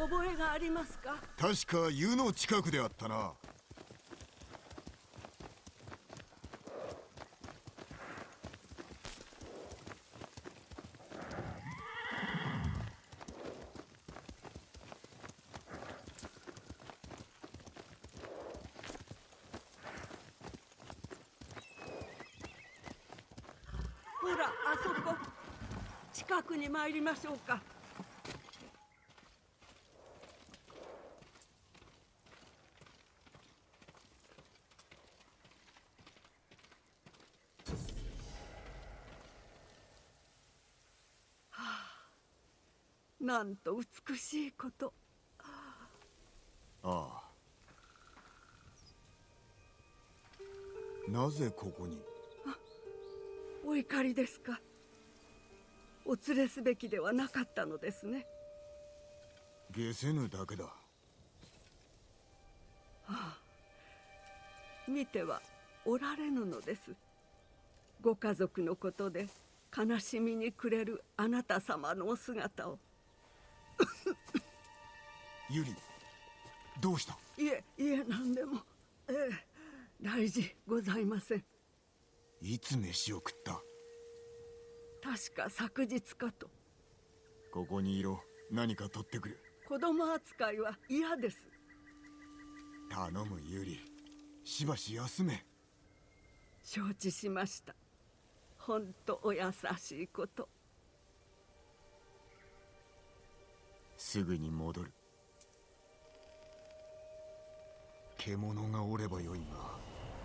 覚えがありますか？ 確か湯の近くであったな。 ほら、あそこ。近くに参りましょうか。なんと美しいこと。 ああ。なぜここに？ お怒りですか？お連れすべきではなかったのですね。 下せぬだけだ。 見てはおられぬのです。ご家族のことで悲しみに暮れるあなた様のお姿を。 ユリ、どうした？ いえ何でも。大事ございません。 いつ飯を食った？ 確か昨日かと。 ここにいろ。何か取ってくる。 子供扱いは嫌です。 頼むユリ、しばし休め。 承知しました。ほんとお優しいこと。 すぐに戻る。獣がおればよいが。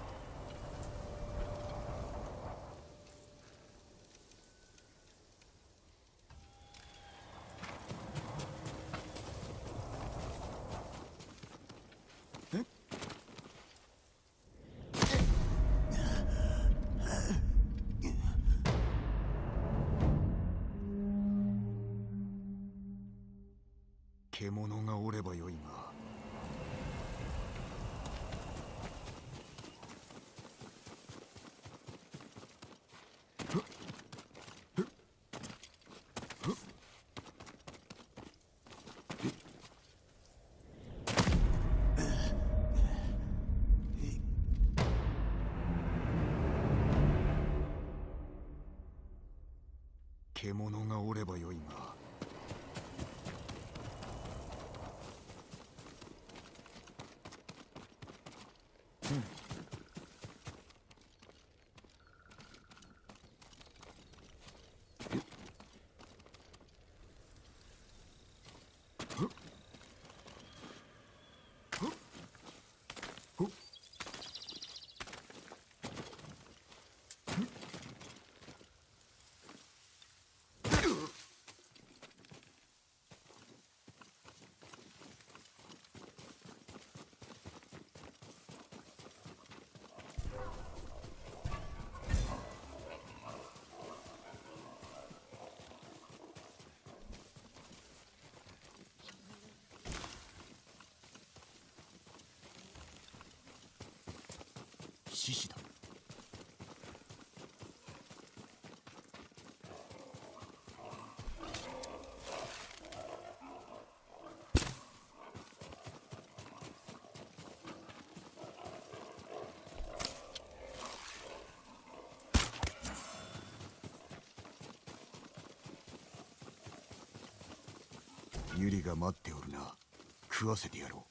獣がおればよいが。獣がおればよいが。獅子だ。ユリが待っておるな。食わせてやろう。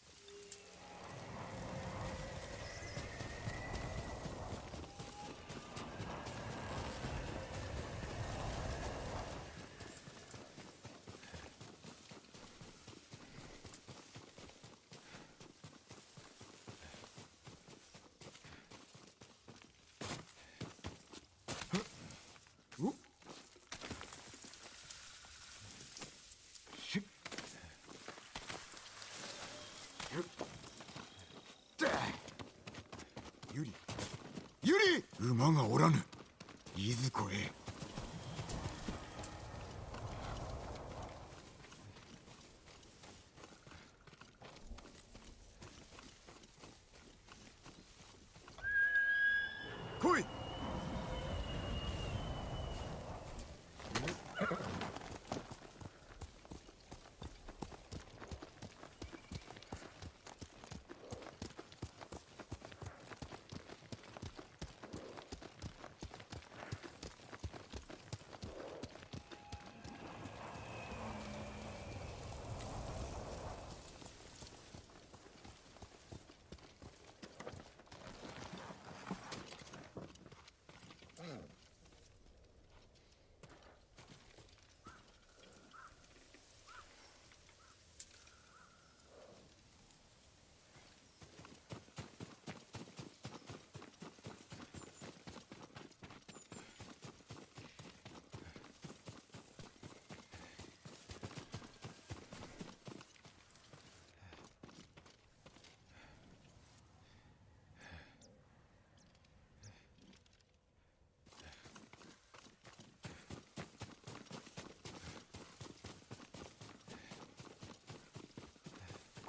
ユリ、ユリ！馬がおらぬ。いずこへ。来い。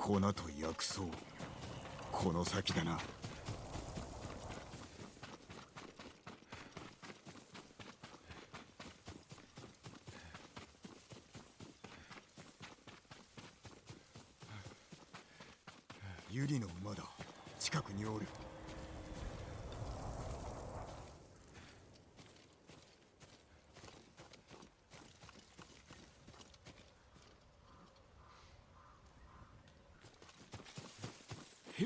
粉と薬草、この先だな。ユリの馬だ。近くにおる。えっ、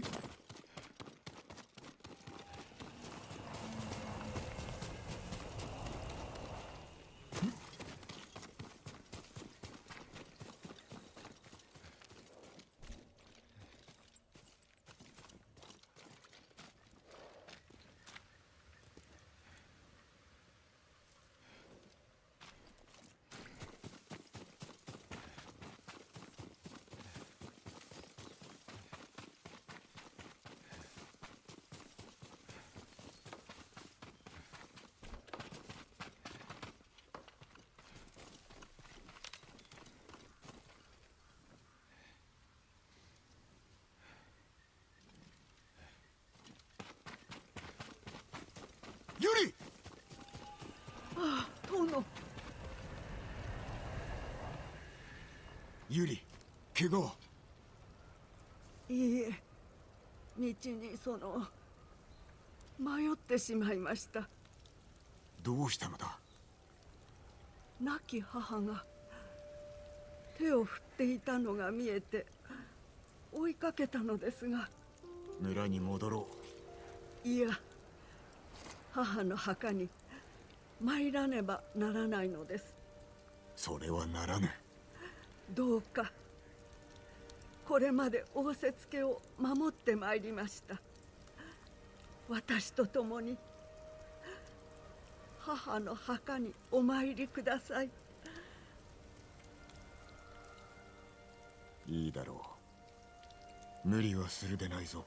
ユリ！ ああ、殿。 ユリ、怪我は？ いいえ、道に迷ってしまいました。 どうしたのだ？ 亡き母が手を振っていたのが見えて追いかけたのですが。 村に戻ろう。いや、母の墓に参らねばならないのです。 それはならぬ。 どうかこれまで仰せつけを守ってまいりました。私と共に母の墓にお参りください。 いいだろう。無理はするでないぞ。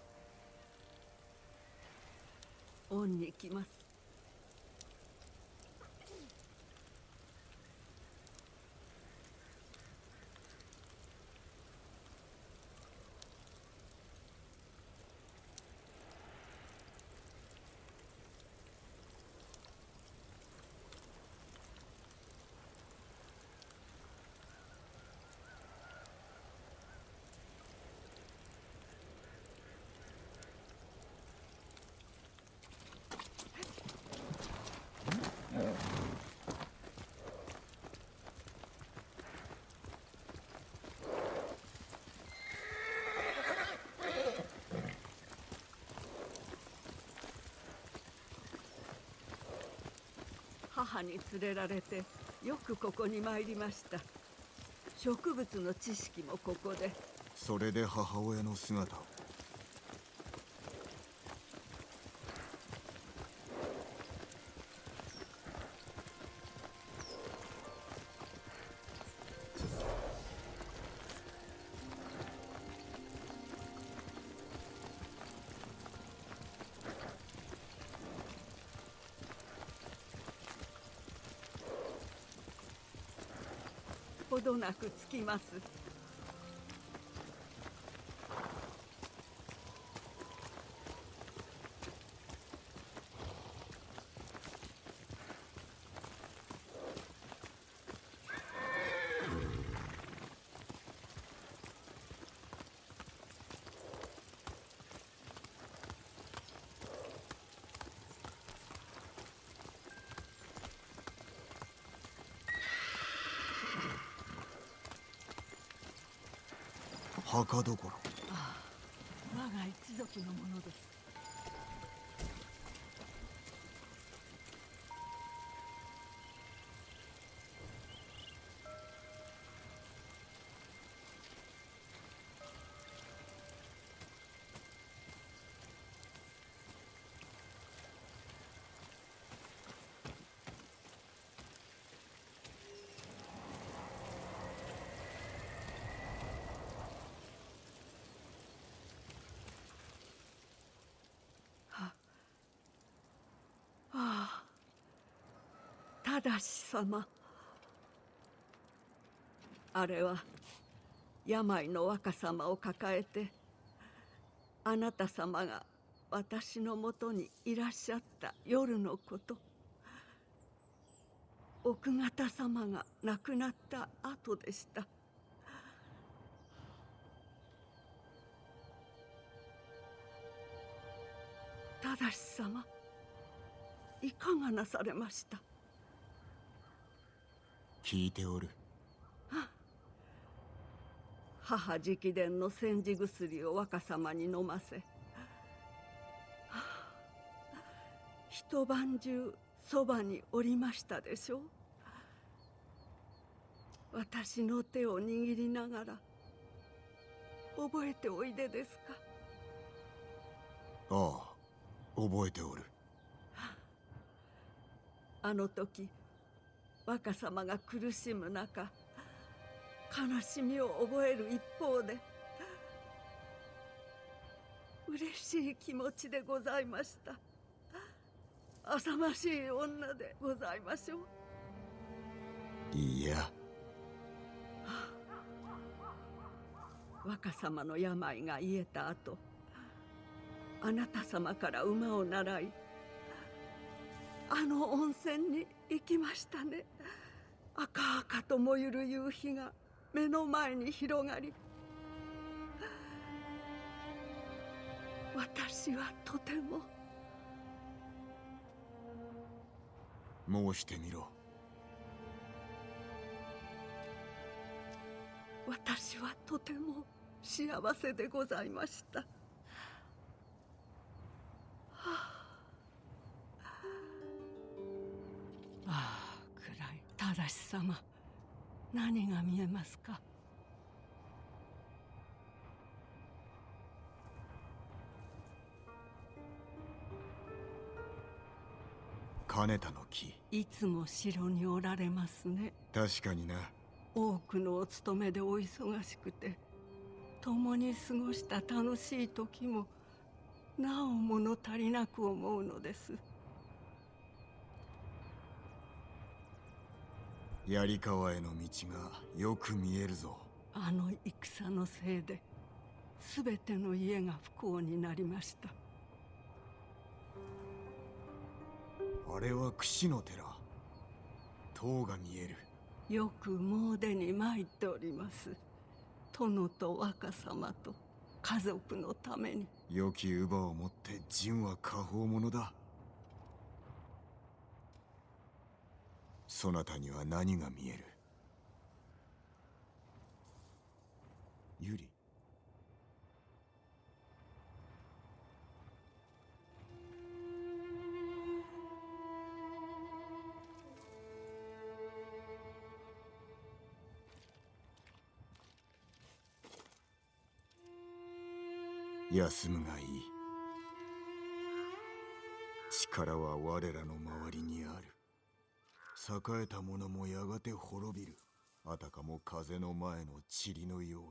恩に来ます。母に連れられてよくここに参りました。植物の知識もここで。 それで母親の姿を。 ほどなく着きます。 墓どころ。 ああ、我が一族のものです。ああ、正様。あれは病の若様を抱えて、あなた様が私のもとにいらっしゃった夜のこと、奥方様が亡くなった後でした。正様、いかがなされました？ 聞いておる。 母直伝の煎じ薬を若様に飲ませ、一晩中そばにおりましたでしょう。私の手を握りながら、覚えておいでですか？ ああ、覚えておる。 あの時若様が苦しむ中、悲しみを覚える一方で嬉しい気持ちでございました。浅ましい女でございましょう。 いや、 若様の病が癒えた後、あなた様から馬を習い、あの温泉に行きましたね。赤々と燃ゆる夕日が目の前に広がり、私はとても。 申してみろ。 私はとても幸せでございました。ああ、暗い。正様、何が見えますか？ 金田の木。 いつも城におられますね。 確かにな。 多くのお勤めでお忙しくて、共に過ごした楽しい時もなお物足りなく思うのです。 槍川への道がよく見えるぞ。 あの戦のせいで全ての家が不幸になりました。 あれは櫛の寺。塔が見える。 よく詣に参っております。殿と若様と家族のために。 良き乳母を持って陣は果報者だ。そなたには何が見える？ユリ。休むがいい。力は我らの周りにある。栄えた者もやがて滅びる。あたかも風の前の塵のように。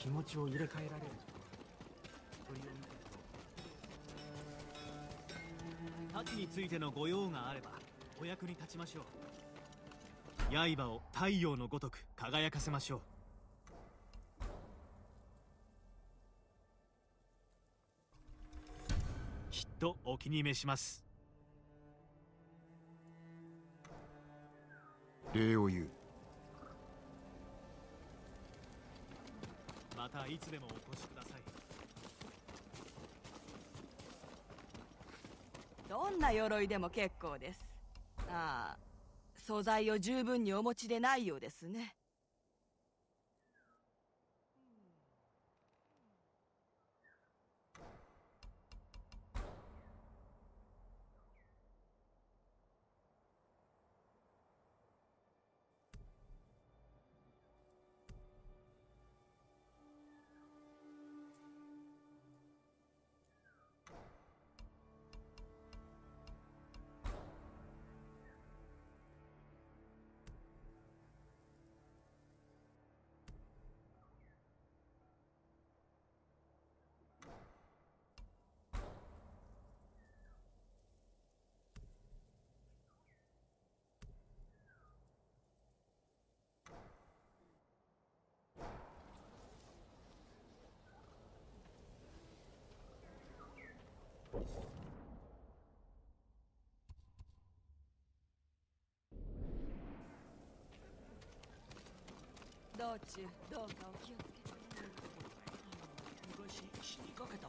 気持ちを入れ替えられる。 太刀についてのご用があればお役に立ちましょう。刃を太陽のごとく輝かせましょう。きっとお気に召します。 礼を言う。 またいつでもお越しください。 どんな鎧でも結構です。ああ、素材を十分にお持ちでないようですね。道中どうかお気をつけて。 昔死にかけた。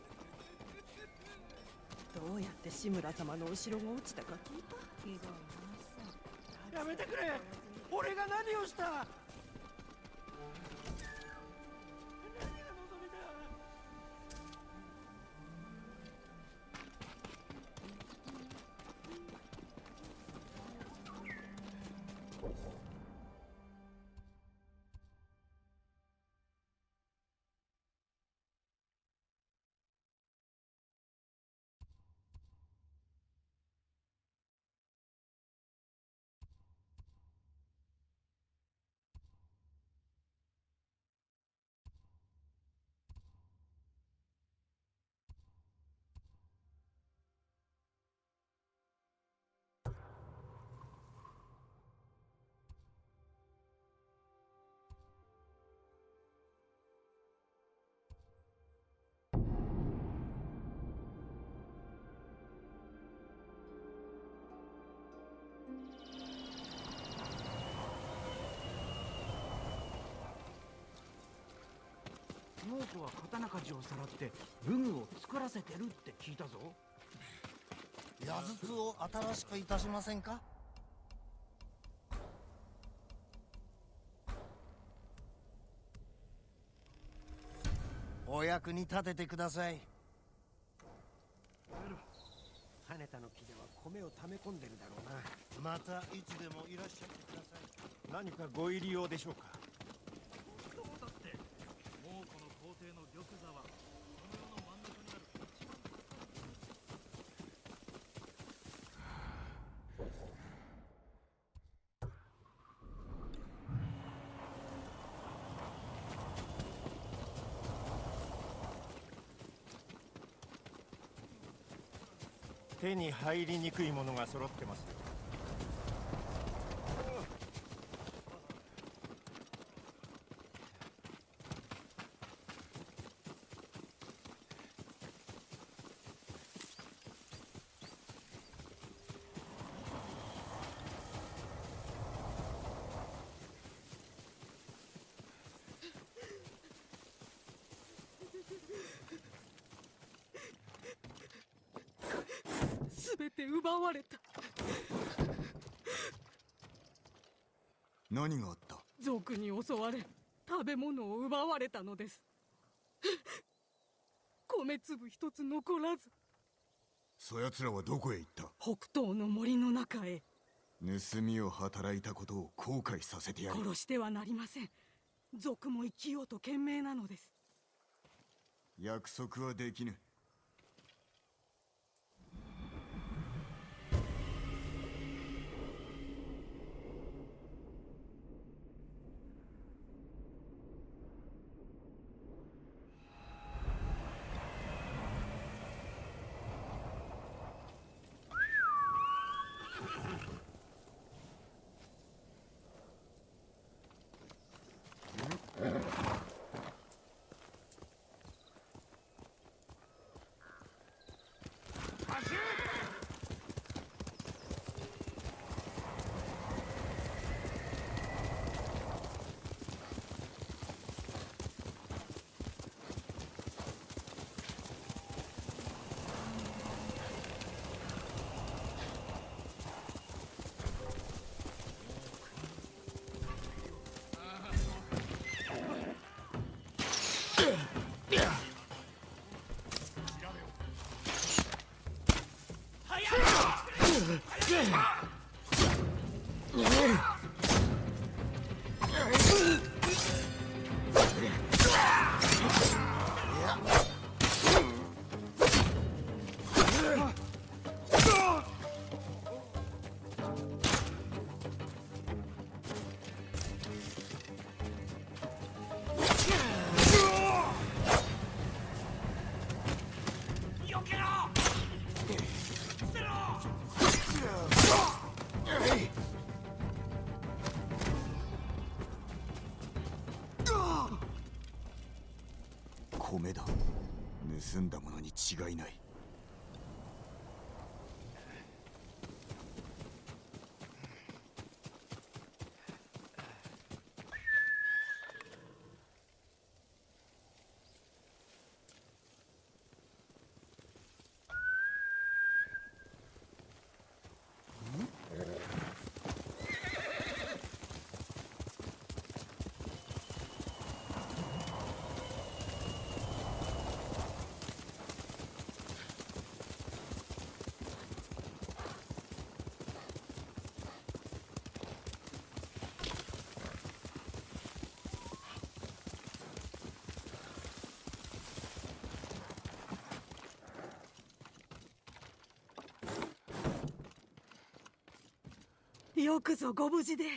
どうやって志村様のお城が落ちたか聞いた？ ひどい話さ。 やめてくれ。俺が何をした。何が望みだ。猛虎は刀鍛冶をさらって武具を作らせてるって聞いたぞ。 矢筒を新しくいたしませんか。お役に立ててください。 羽田の木では米を溜め込んでるだろうな。 またいつでもいらっしゃってください。 何かご入り用でしょうか。 どうだって猛虎の皇帝の玉座はこの世の真ん中にある一番手に入りにくいものが揃ってますよ。 全て奪われた。 何があった。 賊に襲われ食べ物を奪われたのです。米粒一つ残らず。 そやつらはどこへ行った。 北東の森の中へ。 盗みを働いたことを後悔させてやる。 殺してはなりません。賊も生きようと懸命なのです。 約束はできぬ。 米だ。盗んだものに違いない。 よくぞご無事で。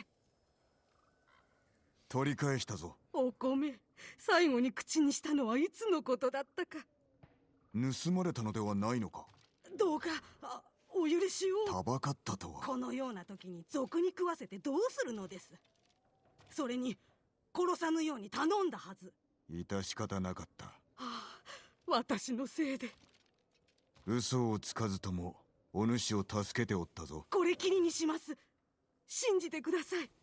取り返したぞ。 お米、最後に口にしたのはいつのことだったか。 盗まれたのではないのか。 どうかお許しを。 たばかったとは。 このような時に賊に食わせてどうするのです。それに殺さぬように頼んだはず。 致し方なかった。 私のせいで。 嘘をつかずともお主を助けておったぞ。 これきりにします。信じてください。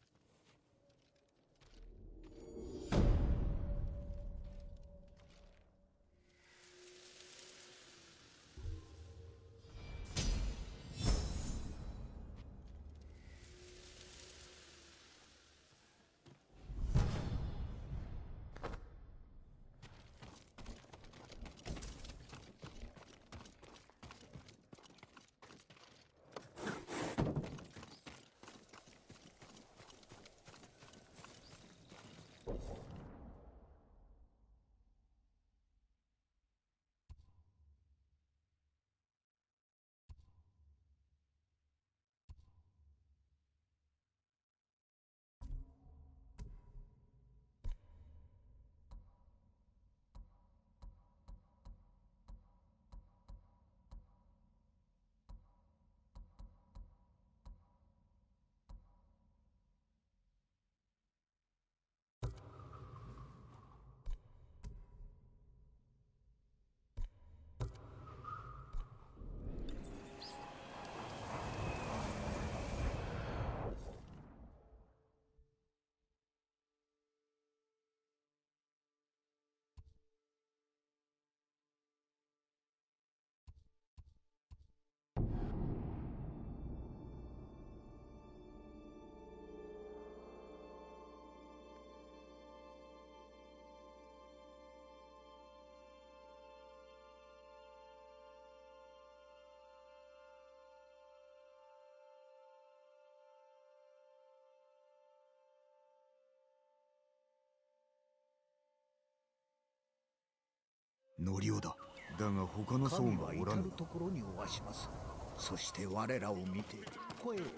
ノリオだ。だが他の僧がおらぬ。 ところにおわします。そして我らを見て声を聞いているのです。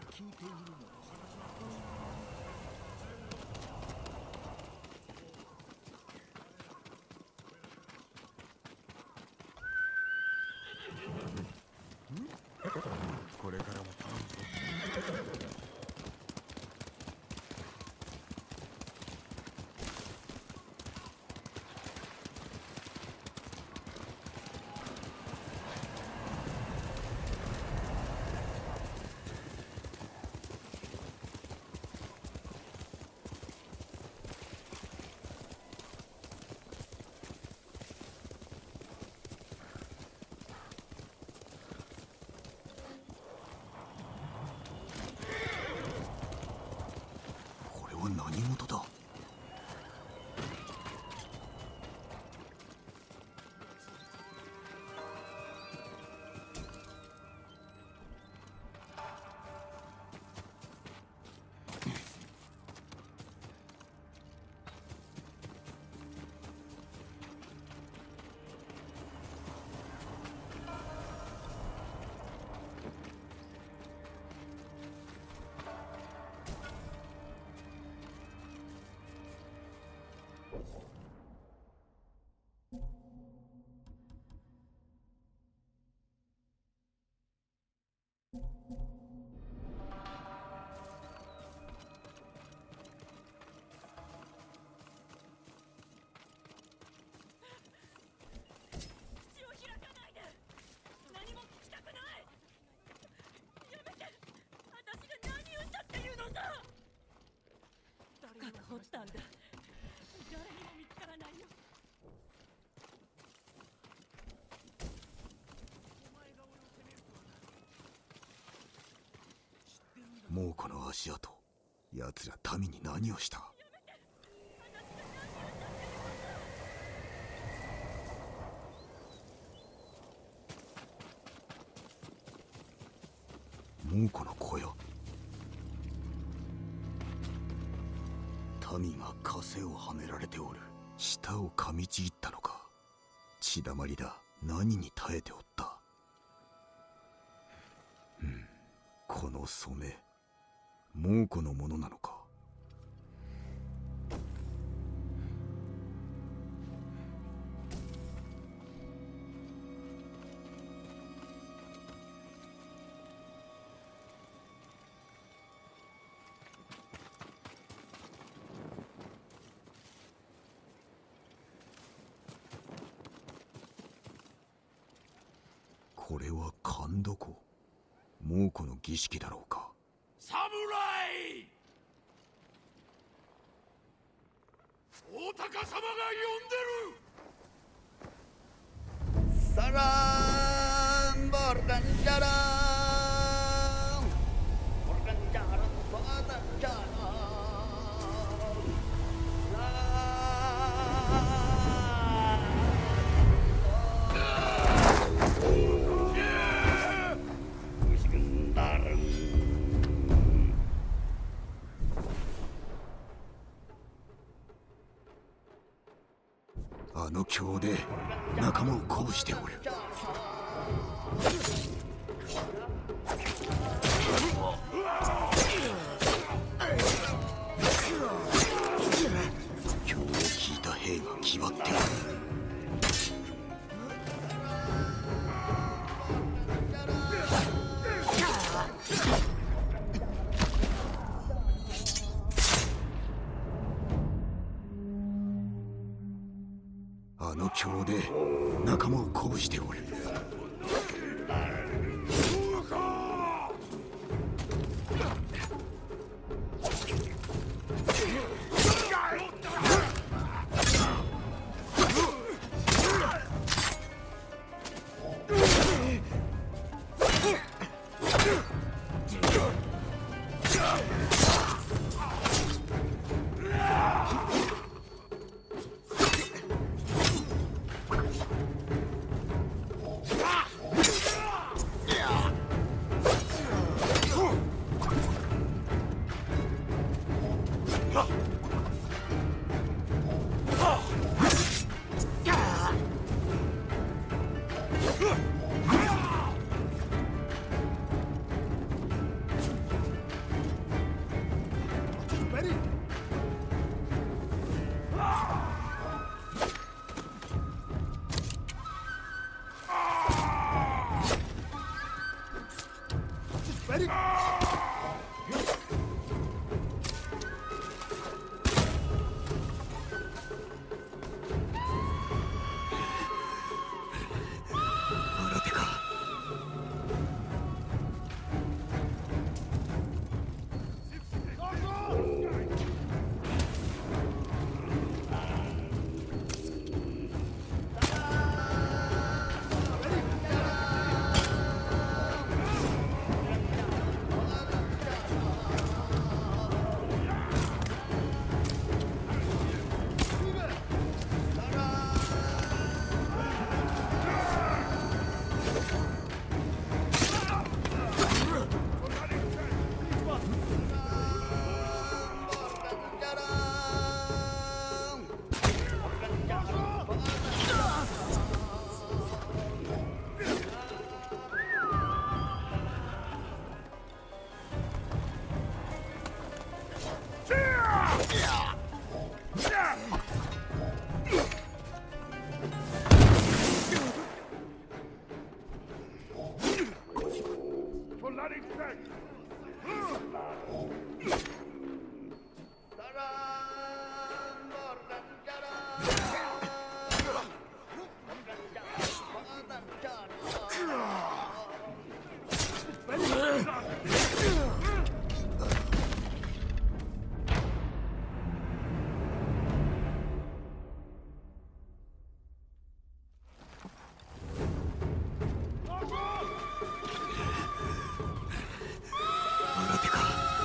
これからも頼むぞ。 猛虎の足跡。奴ら民に何をした？猛虎の小屋。民が枷をはめられておる。舌を噛みちぎったのか。血だまりだ。何に耐えておった？この染め、猛虎のものなのか。これは勘床。猛虎の儀式だろうか。 侍！大高様が呼んでる。 サランボルガンジャランボルガンジャランボルガンジャランあの京で仲間を鼓舞しておる。京を聞いた兵が気張っておる。あの京で仲間を鼓舞しておる。新手か。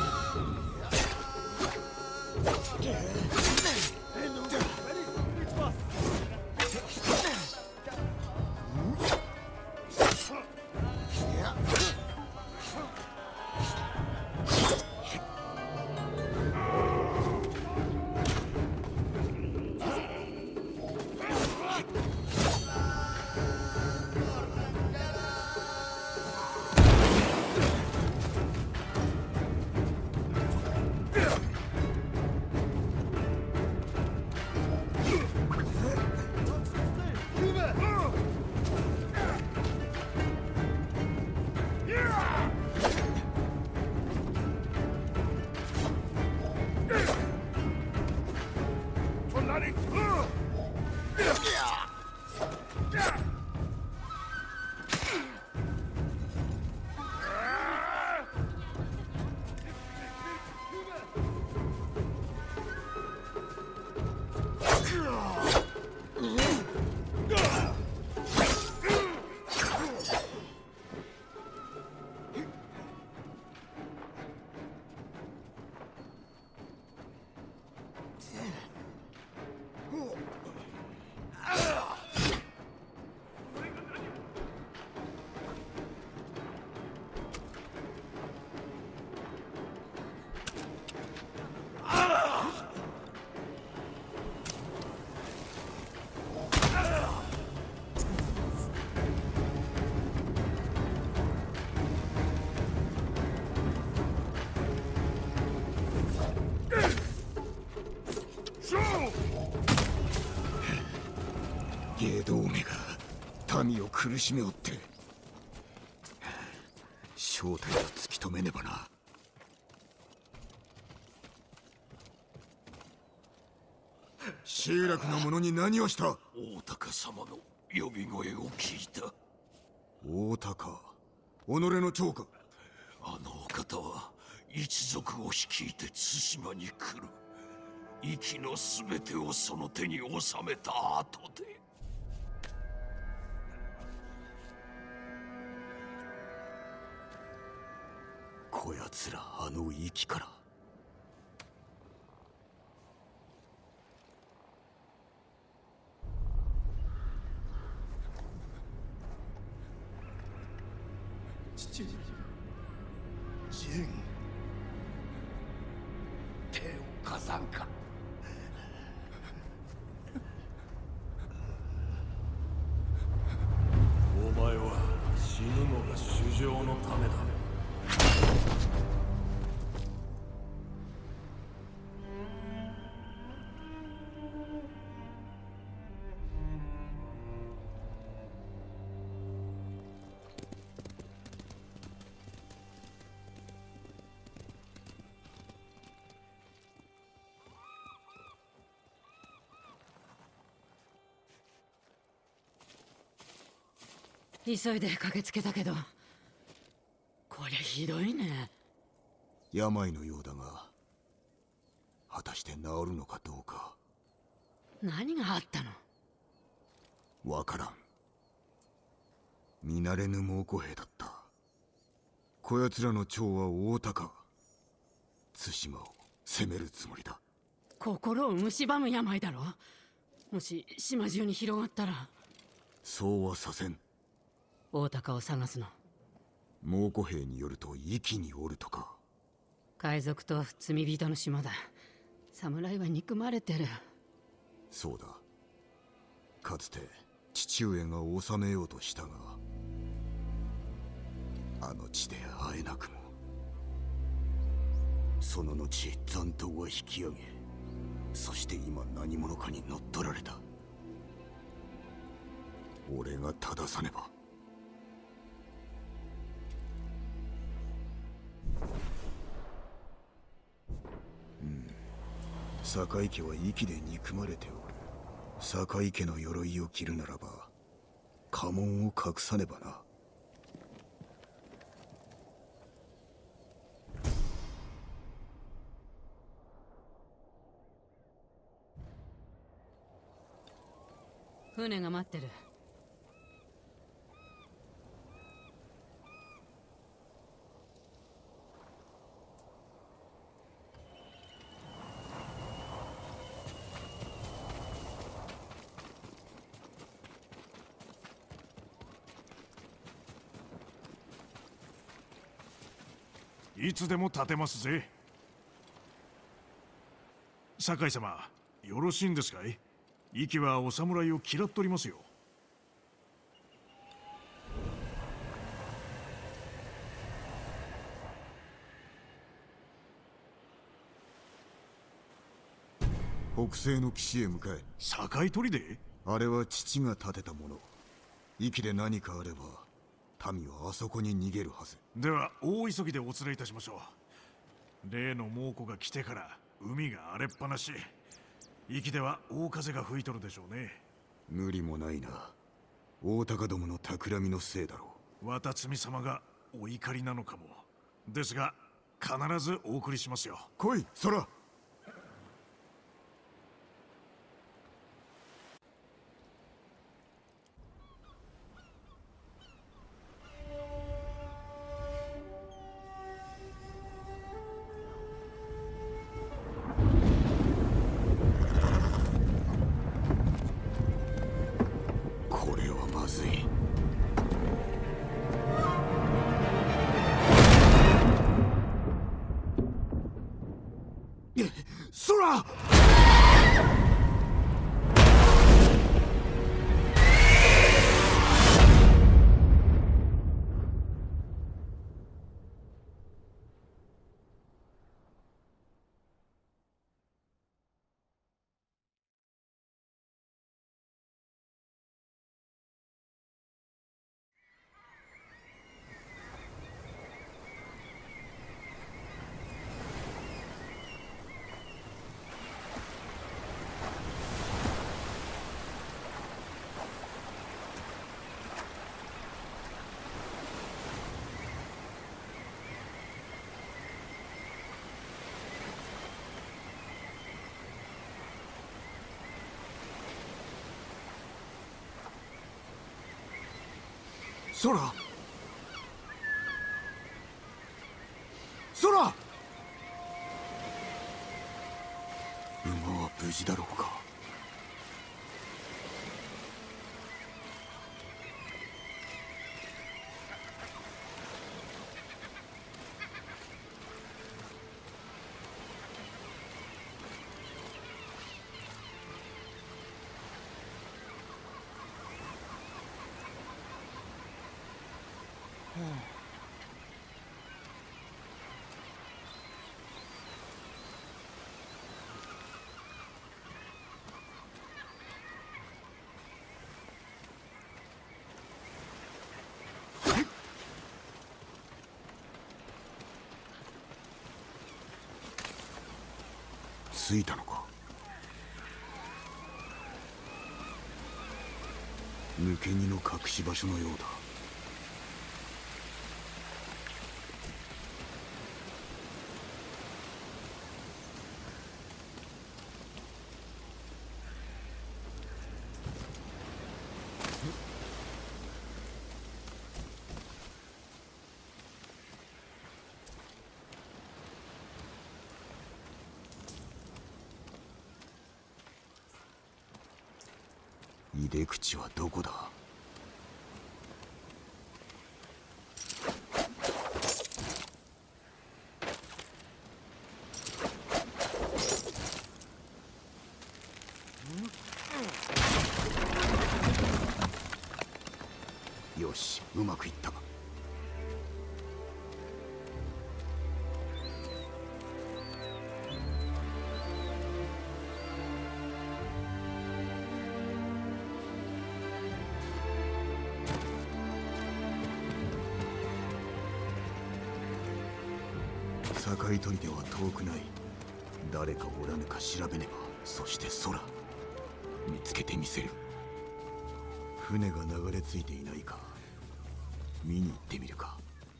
外道めが民を苦しめおって、正体を突き止めねばな。集落の者に何をした？ 大高様の呼び声を聞いた。 大高、己の長か？ あのお方は一族を率いて対馬に来る。息の全てをその手に収めた後で。 こやつらあの息から。 父上、ジン、手を貸さんか。お前は死ぬのが衆生のためだ。 急いで駆けつけたけど、こりゃひどいね。 病のようだが、果たして治るのかどうか。 何があったの？ わからん。見慣れぬ猛虎兵だった。こやつらの長は大高、対馬を攻めるつもりだ。 心を蝕む病だろ。もし島中に広がったら。 そうはさせん。 大高を探すの。 猛虎兵によると息きにおるとか。 海賊と罪人の島だ。侍は憎まれてる。 そうだ。かつて父上が治めようとしたが、あの地で会えなくも。その後残党は引き上げ、そして今何者かに乗っ取られた。俺が正さねば。堺家は息で憎まれておる。堺家の鎧を着るならば家紋を隠さねばな。 船が待ってる。 いつでも立てますぜ。酒井様、よろしいんですかい？息はお侍を嫌っとりますよ。 北西の岸へ向かえ。 堺砦？ あれは父が建てたもの。息で何かあれば民はあそこに逃げるはず。 では大急ぎでお連れいたしましょう。例の猛虎が来てから海が荒れっぱなし。息では大風が吹いとるでしょうね。 無理もないな。大高どもの企みのせいだろう。渡積様がお怒りなのかも。ですが必ずお送りしますよ。 来い、空。 空空馬は無事だろうか。着いたのか。抜け荷の隠し場所のようだ。出口はどこだ。よし、うまくいった。堺砦は遠くない。誰かおらぬか調べねば。そして空見つけてみせる。船が流れ着いていないか見に行ってみるか。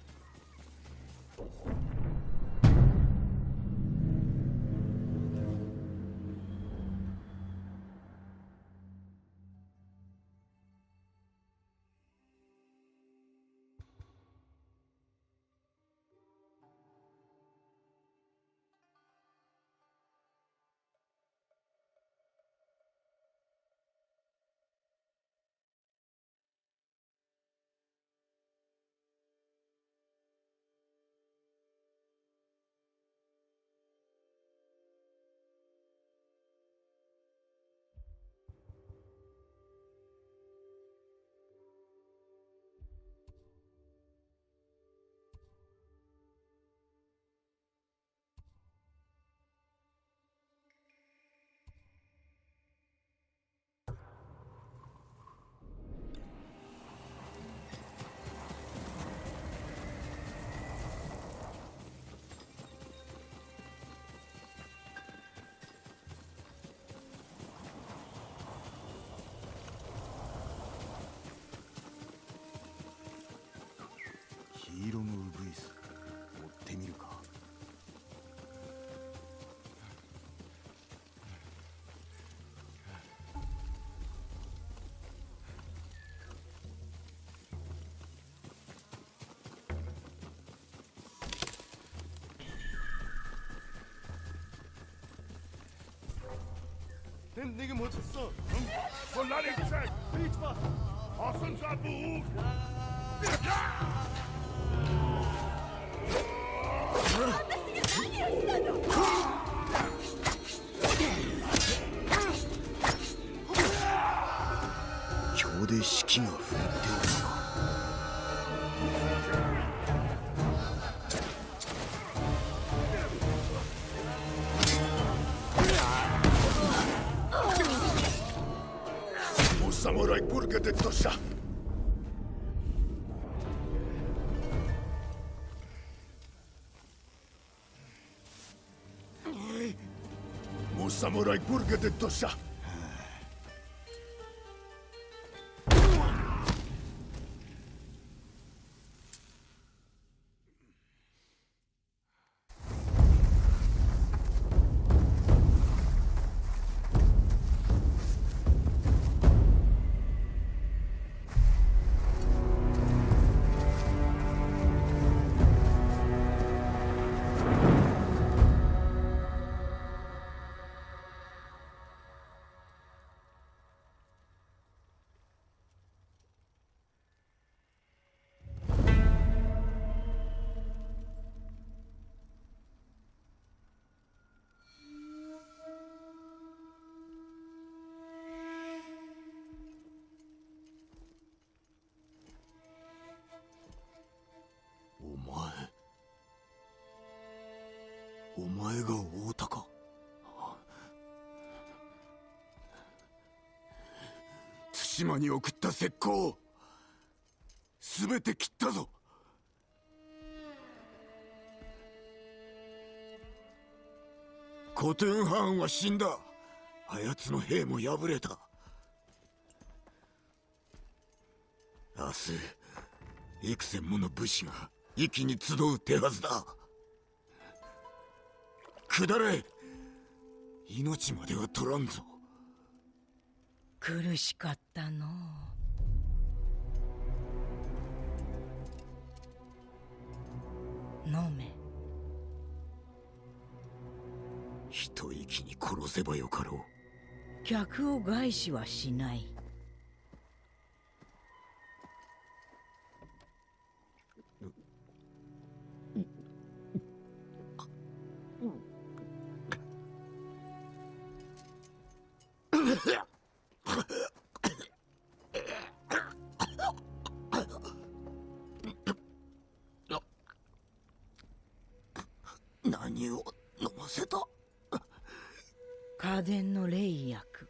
黄色のウグイス追ってみるか。 내게 멈췄어. 뭘 나를 기사해. 비지 마. 어선 사부. 교대 시키가 훌륭하다. 사무라이 부르게 됐도사. 모 사무라이 부르게 됐도사. お前が大高？対馬に送った石膏すべて切ったぞ。コトゥンハーンは死んだ。あやつの兵も敗れた。明日幾千もの武士が一気に集う手はずだ。下れ。命までは取らんぞ。 苦しかったのう。飲め。 一息に殺せばよかろう。 客を害しはしない。 何を飲ませた？ 家電の霊薬。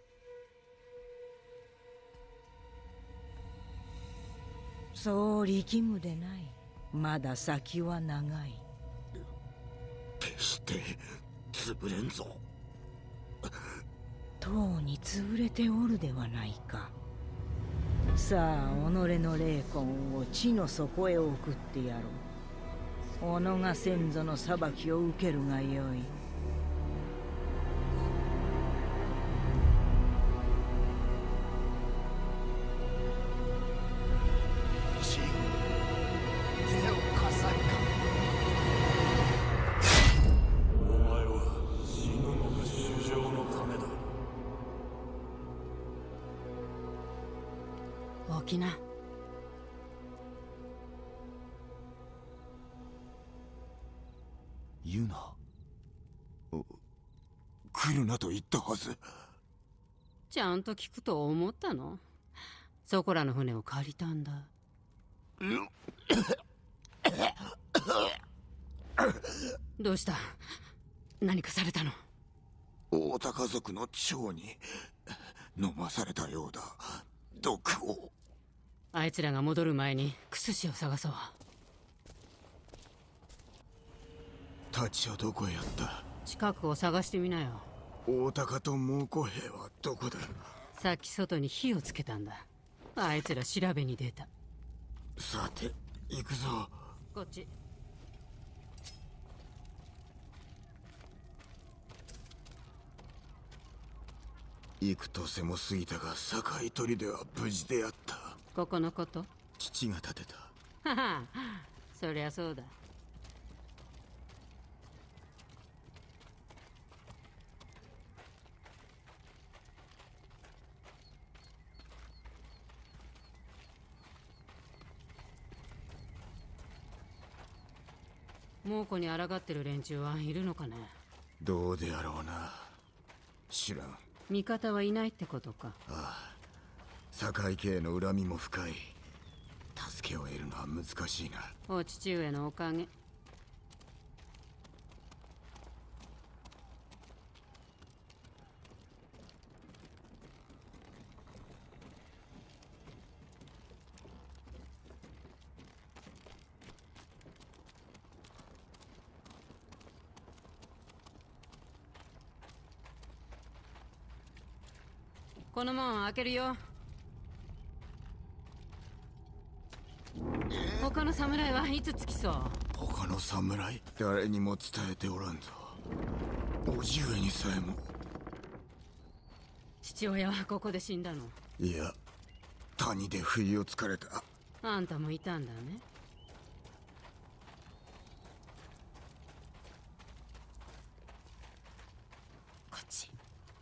そう力むでない。まだ先は長い。 決して潰れんぞ。 とうに潰れておるではないか。さあ己の霊魂を地の底へ送ってやろう。己が先祖の裁きを受けるがよい。 起きな。 ユナ。来るなと言ったはず。 ちゃんと聞くと思ったの？そこらの船を借りたんだ。どうした？何かされたの？ 大田家族の長に飲まされたようだ。毒を。 あいつらが戻る前にクスシを探そう。 タチはどこへやった？ 近くを探してみなよ。 大高と猛虎兵はどこだ？ さっき外に火をつけたんだ。あいつら調べに出た。 さて行くぞ。 こっち。 幾年も過ぎたが堺砦は無事であった。 ここのこと？ 父が建てた。 はは、そりゃそうだ。猛虎に抗ってる連中はいるのかね？ どうであろうな。知らん。 味方はいないってことか。 ああ、堺家への恨みも深い。助けを得るのは難しいな。 お父上のおかげ。この門開けるよ。他の侍はいつ着きそう？ 他の侍？誰にも伝えておらんぞ。叔父上にさえも。 父親はここで死んだの？ いや、谷で不意をつかれた。 あんたもいたんだね。こっち。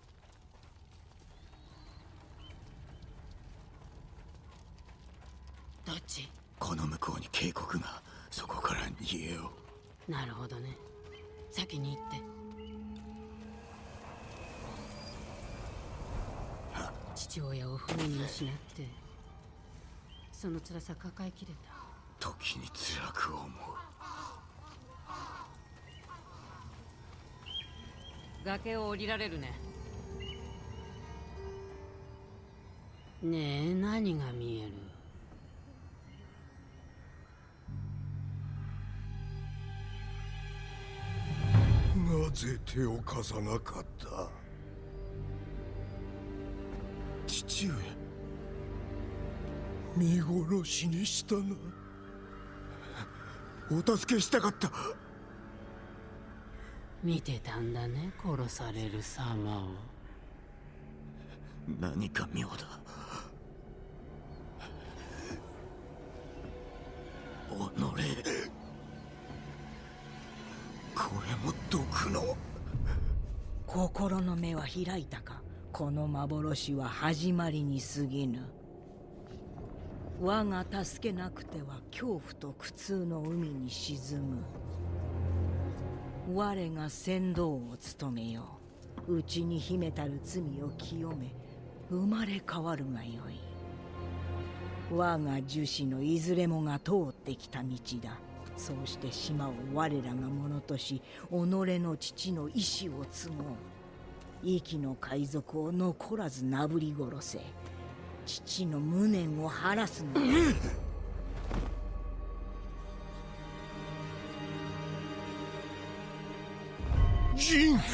どっち？ この向こうに渓谷が。そこから逃げよう。なるほどね。先に行って。父親を不意に失ってその辛さ抱えきれた。 時に辛く思う。 崖を降りられるね。ねえ、何が見える？ なぜ手を貸さなかった？父上、見殺しにしたな。お助けしたかった。 見てたんだね、殺される様を。 何か妙だ。おのれ、これも毒の。 心の目は開いたか。この幻は始まりに過ぎぬ。我が助けなくては恐怖と苦痛の海に沈む。我が船頭を務めよう。内に秘めたる罪を清め、生まれ変わるがよい。我が樹脂のいずれもが通ってきた道だ。そうして島を我らがものとし、己の父の意志を継ごう。息の海賊を残らずなぶり殺せ。父の無念を晴らすのだ。 ジン！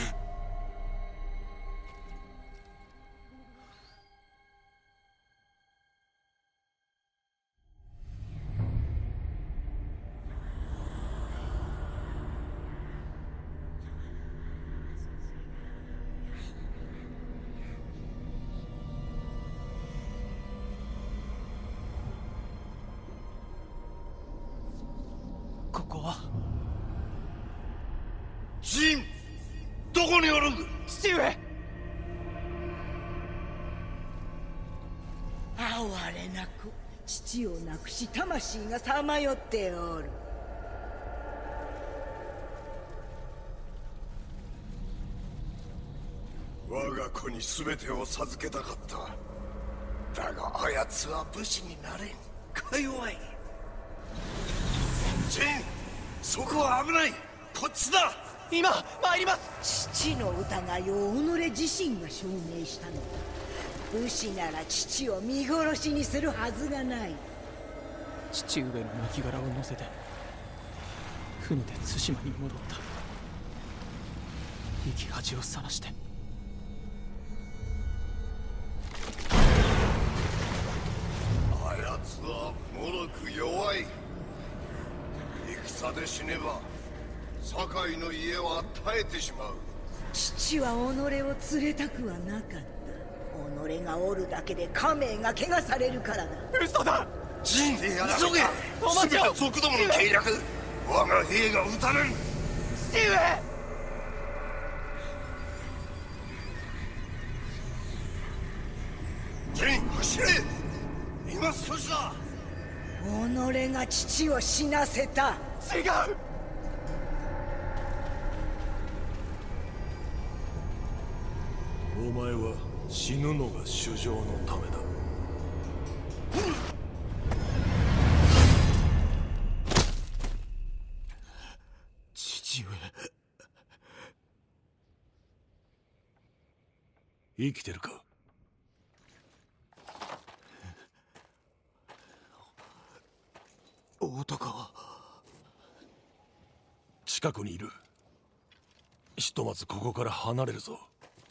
ここはジン！どこにおる？ 父上！ 哀れなく父を亡くし魂がさまよっておる。 我が子に全てを授けたかった。だがあやつは武士になれん。か弱い。ジン！そこは危ない。こっちだ。 今参ります。 父の疑いを己自身が証明したのだ。武士なら父を見殺しにするはずがない。 父上の亡骸を乗せて船で対馬に戻った。生き恥をさらして。 あやつはもろく弱い。戦で死ねば堺の家は絶えてしまう。 父は己を連れたくはなかった。己がおるだけで家名が汚されるからだ。 嘘だ。 ジン！急げ！ お待ちを！ 全て賊どもの計略。我が兵が討たれる。 父上！ ジン！走れ！今少しだ。 己が父を死なせた。 違う！ お前は死ぬのが主情のためだ。 父上。 生きてるか？ 男は近くにいる。ひとまずここから離れるぞ。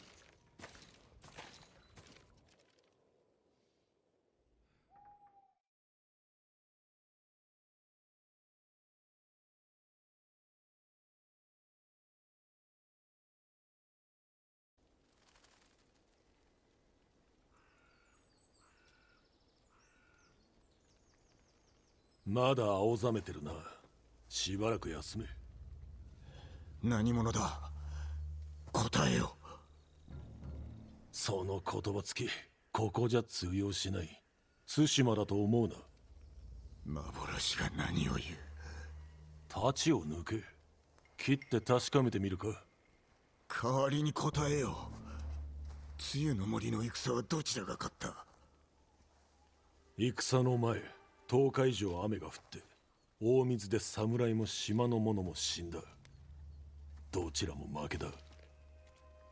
まだ青ざめてるな。しばらく休め。 何者だ？答えよ。 その言葉つき、ここじゃ通用しない。対馬だと思うな。 幻が何を言う。 太刀を抜け。切って確かめてみるか。 代わりに答えよ。露の森の戦はどちらが勝った？ 戦の前、10日以上雨が降って大水で侍も島の者も死んだ。どちらも負けだ。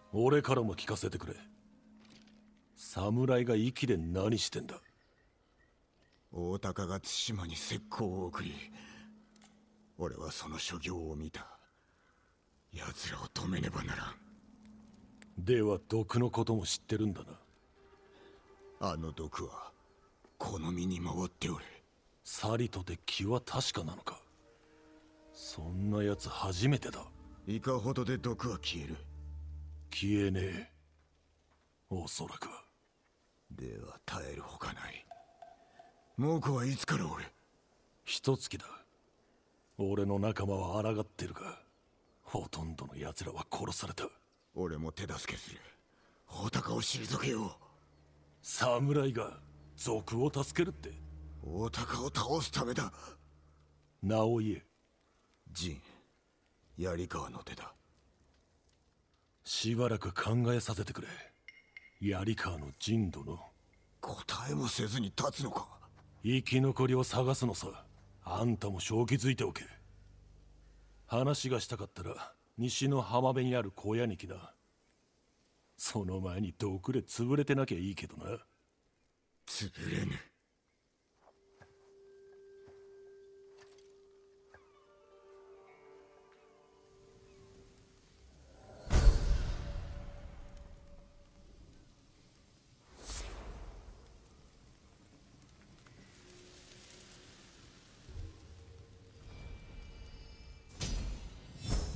俺からも聞かせてくれ。侍が息で何してんだ？ 大高が対馬に石膏を送り、俺はその所業を見た。奴らを止めねばならん。 では毒のことも知ってるんだな。 あの毒はこの身に回っておる。 サリとて気は確かなのか？そんな奴初めてだ。 いかほどで毒は消える？ 消えねえ。おそらくは。 では耐えるほかない。猛虎はいつからおる？ 一月だ。俺の仲間は抗ってるが、ほとんどの奴らは殺された。 俺も手助けする。大高を退けよう。 侍が賊を助けるって？ 大高を倒すためだ。 名を言え。 陣、槍川の手だ。 しばらく考えさせてくれ。槍川の陣殿。 答えもせずに立つのか？ 生き残りを探すのさ。あんたも正気づいておけ。話がしたかったら西の浜辺にある小屋に来な。その前に毒で潰れてなきゃいいけどな。 潰れぬ。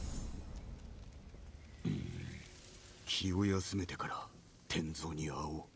気を休めてから天蔵に会おう。